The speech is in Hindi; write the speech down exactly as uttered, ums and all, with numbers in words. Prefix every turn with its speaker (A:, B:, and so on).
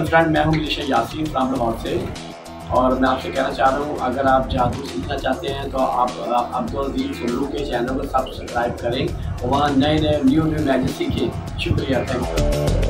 A: फ्रेंड, मैं हूँ मिलिशिया यासीन इस्लामाबाद से और मैं आपसे कहना चाह रहा हूँ, अगर आप जादू सीखना चाहते हैं तो आप अब्दुल अजीज सोलू के चैनल को सब्सक्राइब करें और वहाँ नए नए न्यू न्यू मैजिक सीखें। शुक्रिया, थैंक यू।